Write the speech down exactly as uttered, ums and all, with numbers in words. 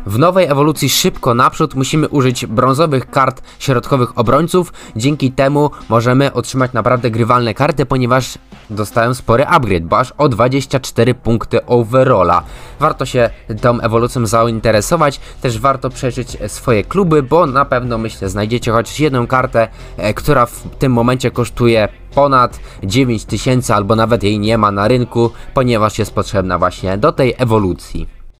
W nowej ewolucji szybko naprzód musimy użyć brązowych kart środkowych obrońców, dzięki temu możemy otrzymać naprawdę grywalne karty, ponieważ dostają spory upgrade, bo aż o dwadzieścia cztery punkty overalla. Warto się tą ewolucją zainteresować, też warto przejrzeć swoje kluby, bo na pewno myślę znajdziecie chociaż jedną kartę, e, która w tym momencie kosztuje ponad dziewięć tysięcy albo nawet jej nie ma na rynku, ponieważ jest potrzebna właśnie do tej ewolucji.